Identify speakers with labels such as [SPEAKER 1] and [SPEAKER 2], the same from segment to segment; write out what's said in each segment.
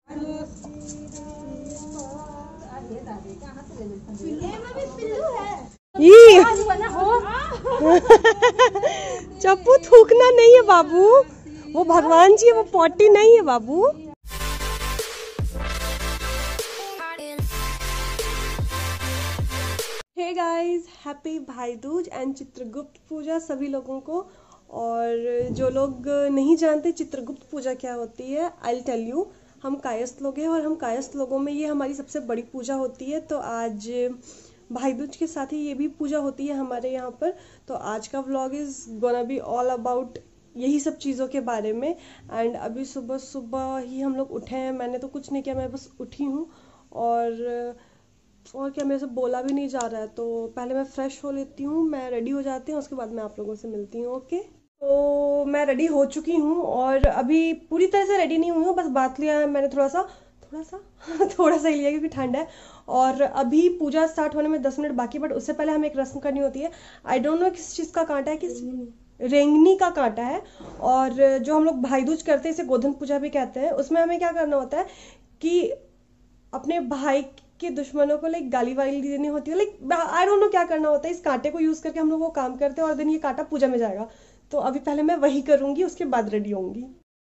[SPEAKER 1] चप्पू थूकना नहीं है बाबू, वो भगवान जी है, वो पॉटी नहीं है बाबू। हे गाइस, हैप्पी भाई दूज एंड चित्रगुप्त पूजा सभी लोगों को। और जो लोग नहीं जानते चित्रगुप्त पूजा क्या होती है, आई विल टेल यू। हम कायस्थ लोग हैं और हम कायस्थ लोगों में ये हमारी सबसे बड़ी पूजा होती है। तो आज भाई दूज के साथ ही ये भी पूजा होती है हमारे यहाँ पर। तो आज का vlog is gonna be all about यही सब चीज़ों के बारे में। एंड अभी सुबह सुबह ही हम लोग उठे हैं, मैंने तो कुछ नहीं किया, मैं बस उठी हूँ। और क्या, मेरे से बोला भी नहीं जा रहा है, तो पहले मैं फ्रेश हो लेती हूँ, मैं रेडी हो जाती हूँ, उसके बाद मैं आप लोगों से मिलती हूँ। ओके, तो मैं रेडी हो चुकी हूँ और अभी पूरी तरह से रेडी नहीं हुई हूँ, बस बात लिया है मैंने थोड़ा सा ही लिया क्योंकि ठंड है। और अभी पूजा स्टार्ट होने में 10 मिनट बाकी, बट उससे पहले हमें एक रस्म करनी होती है। आई डोंट नो किस चीज़ का कांटा है, किस रेंगनी का कांटा है। और जो हम लोग भाई दूज करते हैं, इसे गोधन पूजा भी कहते हैं। उसमें हमें क्या करना होता है कि अपने भाई के दुश्मनों को लाइक गाली वाली देनी होती है, लाइक आई डोंट नो क्या करना होता है। इस कांटे को यूज करके हम लोग वो काम करते हैं और देन ये कांटा पूजा में जाएगा। तो अभी पहले मैं वही करूंगी, उसके बाद रेडी होंगी।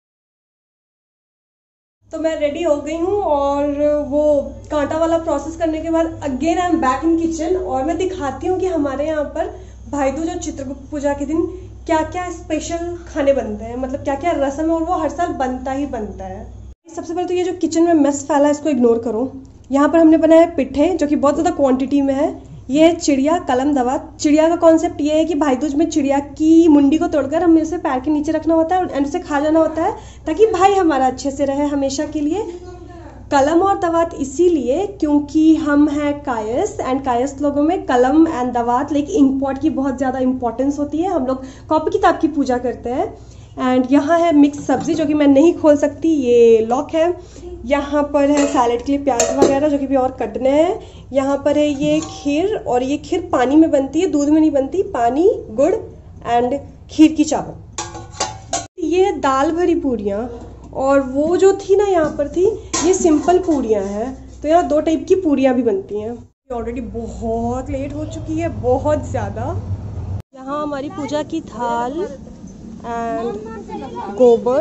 [SPEAKER 1] तो मैं रेडी हो गई हूँ और वो कांटा वाला प्रोसेस करने के बाद again I am back in kitchen और मैं दिखाती हूँ कि हमारे यहाँ पर भाई दूज और चित्रगुप्त पूजा के दिन क्या क्या स्पेशल खाने बनते हैं, मतलब क्या क्या रस्म है, और वो हर साल बनता ही बनता है। सबसे पहले तो ये जो किचन में मेस फैला है इसको इग्नोर करो। यहाँ पर हमने बनाया पिट्ठे जो कि बहुत ज़्यादा क्वांटिटी में है। ये है चिड़िया कलम दवात। चिड़िया का कॉन्सेप्ट ये है कि भाई दूज में चिड़िया की मुंडी को तोड़कर हमें उसे पैर के नीचे रखना होता है एंड उसे खा जाना होता है ताकि भाई हमारा अच्छे से रहे हमेशा के लिए। कलम और दवात इसीलिए क्योंकि हम हैं कायस्थ, एंड कायस्थ लोगों में कलम एंड दवात लाइक इंक पॉट की बहुत ज़्यादा इंपॉर्टेंस होती है। हम लोग कॉपी किताब की पूजा करते हैं। एंड यहाँ है मिक्स सब्जी जो कि मैं नहीं खोल सकती, ये लॉक है। यहाँ पर है सैलेड के लिए प्याज वगैरह जो कि भी और कटने हैं। यहाँ पर है ये खीर, और ये खीर पानी में बनती है, दूध में नहीं बनती। पानी, गुड़ एंड खीर की चावल। ये है दाल भरी पूरियाँ, और वो जो थी ना यहाँ पर थी, ये सिंपल पूरियाँ हैं। तो यहाँ 2 टाइप की पूरियाँ भी बनती हैं। ऑलरेडी बहुत लेट हो चुकी है, बहुत ज़्यादा। यहाँ हमारी पूजा की थाल एंड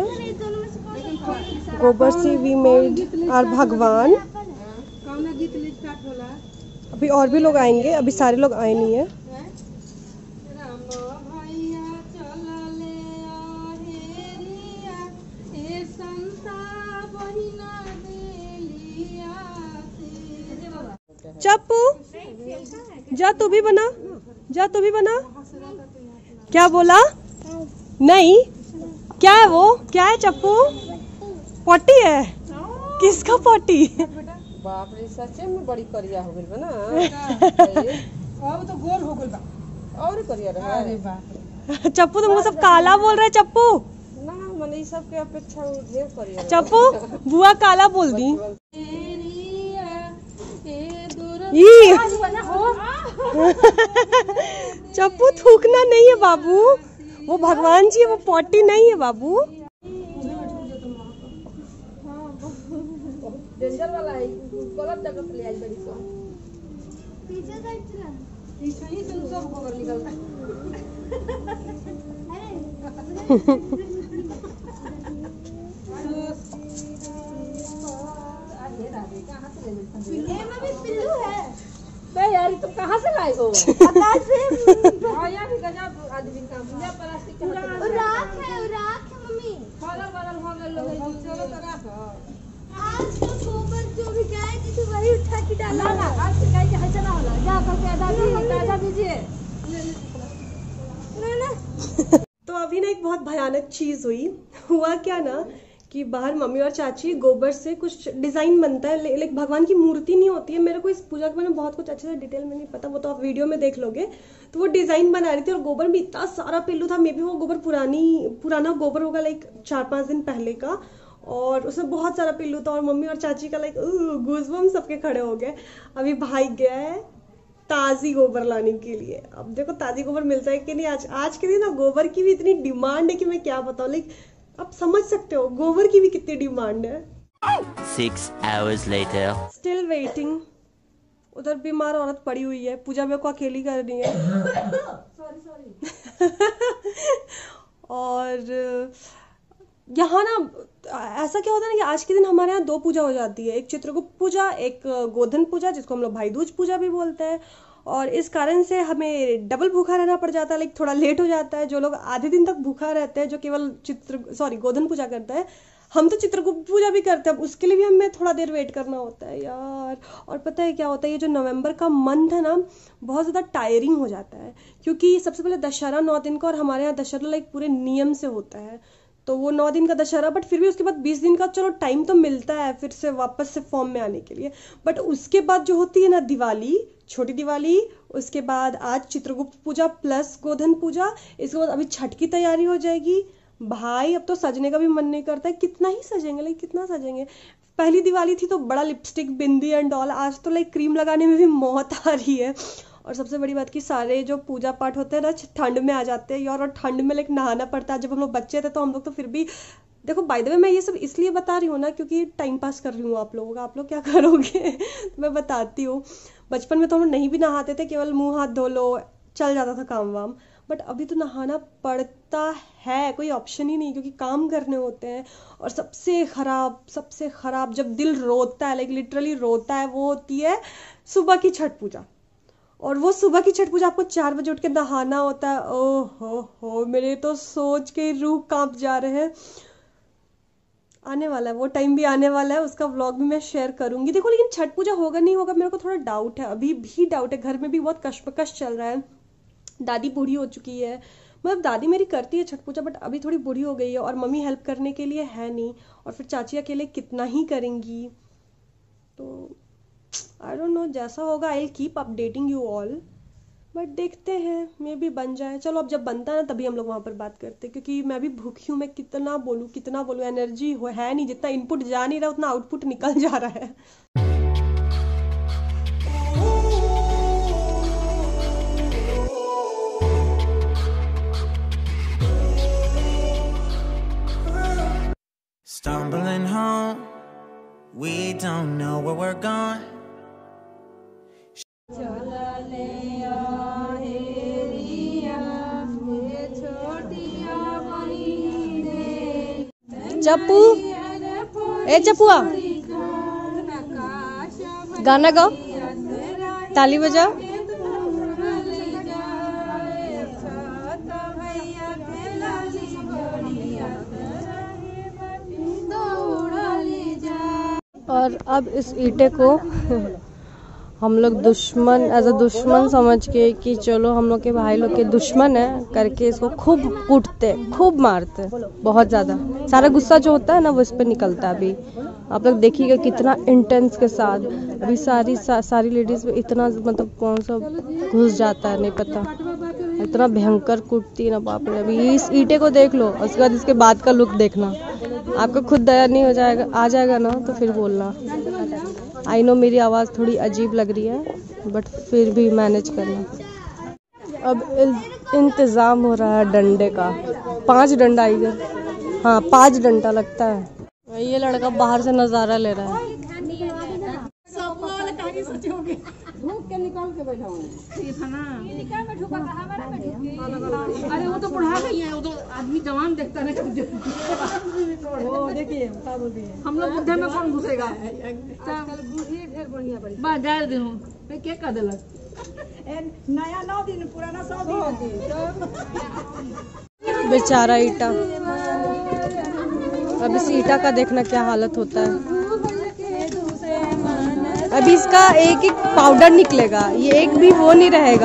[SPEAKER 1] गोबर से वी मेड आर भगवान। अभी और भी लोग आएंगे, अभी सारे लोग आए नहीं है। चप्पू जा तू भी बना, जा तू भी बना। क्या बोला? नहीं, क्या है वो? क्या है चप्पू? पॉटी है? किसका पॉटी?
[SPEAKER 2] बाप रे, सच्चे में बड़ी करिया हो गई ना। अब तो गोल हो गई बा, और करिया रहा। अरे बाप रे,
[SPEAKER 1] चप्पू तुमको सब काला बोल रहे। चप्पू
[SPEAKER 2] ना, मैंने इस सब के अपेक्षा ढेर करिया।
[SPEAKER 1] चप्पू बुआ काला बोल दी। चप्पू थूकना नहीं है बाबू, वो भगवान जी है, वो पॉटी नहीं है बाबू।
[SPEAKER 2] डेंजर वाला है, गलत जगह से ले आई बड़ी सो। पीछे साइड से ना, पीछे ही से सब गोबर निकलता है। ये में भी पिल्लू है बे यार, तुम कहाँ से लाए हो? आकाश से। आया भी गजब आदमी का पूरा प्लास्टिक का राख है मम्मी। बगल हो गए लोग, चलो तो राख। आज तो गोबर जो भी गाय थी तो वही उठा के डाला ना। आज से गाय के हचना होला, जा करके आधा दीजिए ना।
[SPEAKER 1] तो अभी ना एक बहुत भयानक चीज हुआ क्या ना कि बाहर मम्मी और चाची गोबर से कुछ डिजाइन बनता है, लेकिन भगवान की मूर्ति नहीं होती है। मेरे को इस पूजा के बारे में बहुत कुछ अच्छे से डिटेल में नहीं पता, वो तो आप वीडियो में देख लोगे। तो वो डिजाइन बना रही थी और गोबर में इतना सारा पिल्लू था। मे बी वो गोबर पुराना गोबर होगा, लाइक 4-5 दिन पहले का, और उसमें बहुत सारा पिल्लू था। और मम्मी और चाची का लाइक गूज़बम्स सबके खड़े हो गए। अभी भाई गया है ताज़ी गोबर लाने के लिए। अब देखो ताज़ी गोबर मिलता है कि नहीं। आज के दिन ना गोबर की भी इतनी डिमांड है कि मैं क्या बताऊँ। लाइक आप समझ सकते हो गोबर की भी कितनी डिमांड है।
[SPEAKER 3] 6 hours later.
[SPEAKER 1] Still waiting. उधर बीमार औरत पड़ी हुई है, पूजा मेरे को अकेली कर रही है। और यहाँ ना ऐसा क्या होता है ना कि आज के दिन हमारे यहाँ 2 पूजा हो जाती है, एक चित्रगुप्त पूजा, एक गोधन पूजा जिसको हम लोग भाई दूज पूजा भी बोलते हैं। और इस कारण से हमें डबल भूखा रहना पड़ जाता है, लाइक थोड़ा लेट हो जाता है। जो लोग आधे दिन तक भूखा रहते हैं, जो केवल गोधन पूजा करते हैं, हम तो चित्रगुप्त पूजा भी करते हैं, अब उसके लिए भी हमें थोड़ा देर वेट करना होता है यार। और पता है क्या होता है, ये जो नवंबर का मंथ है ना, बहुत ज़्यादा टायरिंग हो जाता है, क्योंकि सबसे पहले दशहरा 9 दिन का, और हमारे यहाँ दशहरा लाइक पूरे नियम से होता है, तो वो 9 दिन का दशहरा, बट फिर भी उसके बाद 20 दिन का चलो टाइम तो मिलता है फिर से वापस से फॉर्म में आने के लिए। बट उसके बाद जो होती है ना दिवाली, छोटी दिवाली, उसके बाद आज चित्रगुप्त पूजा प्लस गोधन पूजा, इसके बाद अभी छठ की तैयारी हो जाएगी। भाई अब तो सजने का भी मन नहीं करता है, कितना ही सजेंगे, लाइक कितना सजेंगे। पहली दिवाली थी तो बड़ा लिपस्टिक बिंदी एंड ऑल, आज तो लाइक क्रीम लगाने में भी मौत आ रही है। और सबसे बड़ी बात कि सारे जो पूजा पाठ होते हैं ना ठंड में आ जाते हैं यार, और ठंड में लाइक नहाना पड़ता है। जब हम लोग बच्चे थे तो हम लोग तो फिर भी, देखो बाय द वे मैं ये सब इसलिए बता रही हूँ ना क्योंकि टाइम पास कर रही हूँ आप लोगों का, आप लोग क्या करोगे तो मैं बताती हूँ। बचपन में तो हम लोग नहीं भी नहाते थे, केवल मुंह हाथ धो लो, चल जाता था काम वाम। बट अभी तो नहाना पड़ता है, कोई ऑप्शन ही नहीं, क्योंकि काम करने होते हैं। और सबसे खराब जब दिल रोता है, लाइक लिटरली रोता है, वो होती है सुबह की छठ पूजा। और वो सुबह की छठ पूजा आपको 4 बजे उठ के नहाना होता है। ओह हो, मेरे तो सोच के रूह कांप जा रहे हैं। आने वाला है वो टाइम, भी आने वाला है, उसका व्लॉग भी मैं शेयर करूंगी। देखो लेकिन छठ पूजा होगा नहीं होगा मेरे को थोड़ा डाउट है, अभी भी डाउट है। घर में भी बहुत कश्मकश चल रहा है, दादी बूढ़ी हो चुकी है, मतलब दादी मेरी करती है छठ पूजा, बट अभी थोड़ी बूढ़ी हो गई है, और मम्मी हेल्प करने के लिए है नहीं, और फिर चाची अकेले कितना ही करेंगी। तो आई डोंट नो, जैसा होगा I will keep updating you all, but देखते हैं, मे भी बन जाए। चलो अब जब बनता है ना तभी हम लोग वहाँ पर बात करते हैं, क्योंकि मैं भी भूखी हूँ, मैं कितना बोलूँ, एनर्जी है नहीं, जितना इनपुट जा नहीं रहा उतना आउटपुट निकल जा रहा है।
[SPEAKER 4] Stumbling home, we don't know where we're going.
[SPEAKER 1] चप्पू, ए चप्पुआ, गाना गाओ, ताली बजाओ। और अब इस ईंटे को हम लोग दुश्मन, एज अ दुश्मन समझ के कि चलो हम लोग के भाई लोग के दुश्मन है करके इसको खूब कूटते, खूब मारते, बहुत ज़्यादा। सारा गुस्सा जो होता है ना वो इस पे निकलता है। अभी आप लोग देखिएगा कितना इंटेंस के साथ अभी सारी लेडीज में इतना मतलब कौन सा घुस जाता है नहीं पता, इतना भयंकर कूटती है ना, बाप रे। अभी इस ईंटे को देख लो, उसके बाद इसके बाद का लुक देखना, आपको खुद दया नहीं हो जाएगा, आ जाएगा ना तो फिर बोलना। आई नो मेरी आवाज़ थोड़ी अजीब लग रही है, बट फिर भी मैनेज करना। अब इंतज़ाम हो रहा है डंडे का, 5 डंडा आई गया, हाँ 5 डंडा लगता है। ये लड़का बाहर से नज़ारा ले रहा है।
[SPEAKER 2] भूख के निकाल के बैठा हूँ, ये था ना, अरे वो तो बुढ़ा गई है, वो तो आदमी जवान देखता है। वो देखिए हम लोग बुढ़े में कौन घुसेगा, बस डाल दे क्या कर देलक, नया 9 दिन पुराना 100 दिन।
[SPEAKER 1] बेचारा ईटा, अब इस ईटा का देखना क्या हालत होता है। अभी इसका एक पाउडर निकलेगा, ये एक भी वो नहीं रहेगा।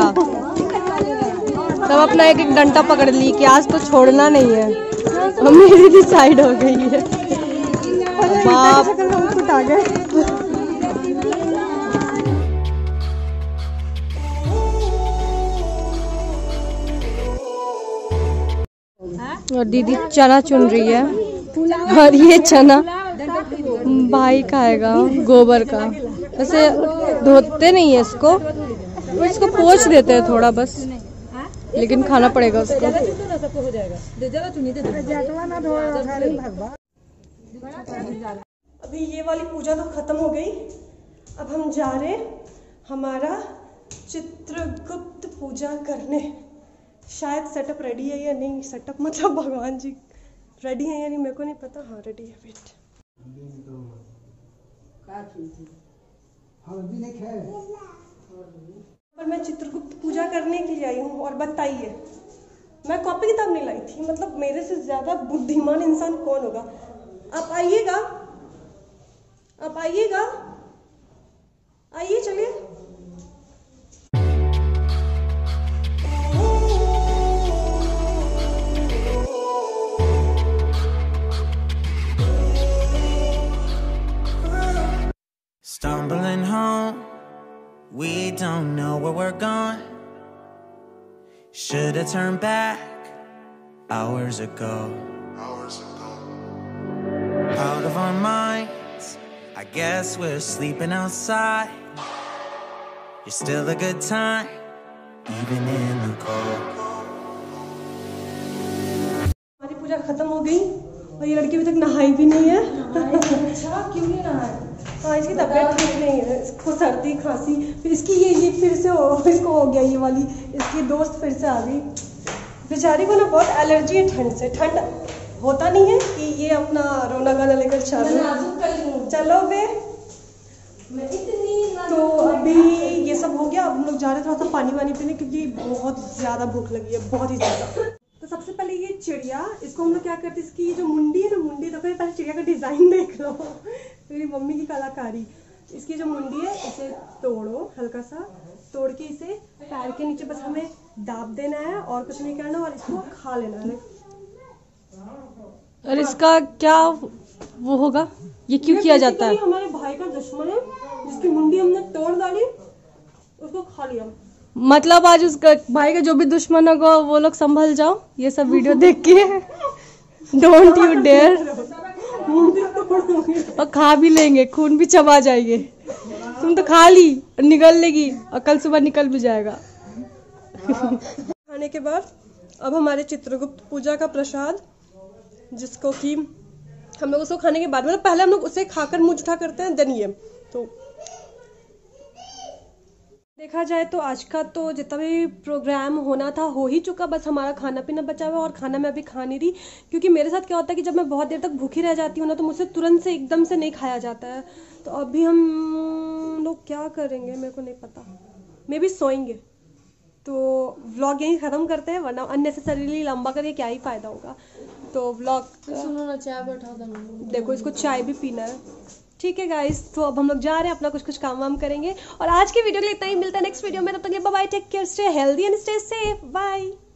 [SPEAKER 1] सब अपना एक डंडा पकड़ ली कि आज तो छोड़ना नहीं है। मेरी डिसाइड हो गई है, बाप आ गए। और दीदी चना चुन रही है, और ये चना भाई खाएगा गोबर का। वैसे धोते नहीं है इसको पोंछ देते हैं थोड़ा बस, लेकिन खाना पड़ेगा उसको। अभी ये वाली पूजा तो खत्म हो गई। अब हम जा रहे हमारा चित्रगुप्त पूजा करने। शायद सेटअप रेडी है या नहीं, सेटअप मतलब भगवान जी रेडी है या नहीं मेरे को नहीं पता। हाँ रेडी है। वेट पर मैं चित्रगुप्त पूजा करने के लिए आई हूँ। और बताइए, मैं कॉपी किताब नहीं लाई थी। मतलब मेरे से ज्यादा बुद्धिमान इंसान कौन होगा। आप आइएगा, आप आइएगा, आइए चलिए।
[SPEAKER 4] Stumbling home, we don't know where we're going. Should've turned back hours ago. Out of our minds, I guess we're sleeping outside. You're still a good time, even in the cold.
[SPEAKER 1] हमारी पूजा खत्म हो गई और ये लड़की अभी तक नहाई भी नहीं है।
[SPEAKER 2] अच्छा क्यों नहीं रहा है?
[SPEAKER 1] हाँ इसकी तबीयत ठीक नहीं है, इसको सर्दी खांसी, फिर इसकी ये फिर से इसको हो गया ये वाली, इसकी दोस्त फिर से आ गई। बेचारी को ना बहुत एलर्जी है ठंड से। ठंड होता नहीं है कि ये अपना रोना गाना लेकर चलो बे। तो अभी ये सब हो गया। अब हम लोग जा रहे हैं थोड़ा सा पानी वानी पीने क्योंकि बहुत ज़्यादा भूख लगी है, बहुत ही ज़्यादा। तो सबसे पहले ये चिड़िया, इसको हम लोग क्या करते हैं, इसकी जो मुंडी है ना, मुंडी तो पहले चिड़िया का डिज़ाइन देख लो, मेरी मम्मी की कलाकारी। इसकी जो मुंडी है इसे तोड़ो, हल्का सा तोड़ के इसे पैर के नीचे बस हमें दाब देना है और कुछ नहीं करना, और इसको खा लेना है।
[SPEAKER 5] और इसका क्या वो होगा, ये क्यों किया जाता है?
[SPEAKER 1] हमारे भाई का दुश्मन है जिसकी मुंडी हमने तोड़ डाली, उसको खा लिया।
[SPEAKER 5] मतलब आज उसका भाई का जो भी दुश्मन होगा वो लोग संभल जाओ ये सब वीडियो देख के। Don't you dare. और खा भी लेंगे, खून भी चबा जाएंगे। तुम तो खा ली और निकल लेगी और कल सुबह निकल भी जाएगा।
[SPEAKER 1] खाने के बाद अब हमारे चित्रगुप्त पूजा का प्रसाद, जिसको कि हम लोग उसको खाने के बाद, मतलब पहले हम लोग उसे खाकर मुंह उठा करते हैं, देन ये। तो देखा जाए तो आज का तो जितना भी प्रोग्राम होना था हो ही चुका, बस हमारा खाना पीना बचा हुआ। और खाना मैं अभी खा नहीं रही क्योंकि मेरे साथ क्या होता है कि जब मैं बहुत देर तक भूखी रह जाती हूँ ना, तो मुझसे तुरंत से एकदम से नहीं खाया जाता है। तो अभी हम लोग क्या करेंगे मेरे को नहीं पता, मे भी सोएंगे। तो व्लॉग यहीं ख़त्म करते हैं, वरना अननेसेसरीली लंबा करके क्या ही फ़ायदा होगा। तो व्लॉग
[SPEAKER 2] सुनो ना, चाय बैठा दो।
[SPEAKER 1] देखो इसको चाय भी पीना है। ठीक है गाइस, तो अब हम लोग जा रहे हैं, अपना कुछ काम वाम करेंगे। और आज की वीडियो के लिए इतना ही, मिलता है नेक्स्ट वीडियो में। तब तक bye bye, take care, stay healthy and stay safe, bye.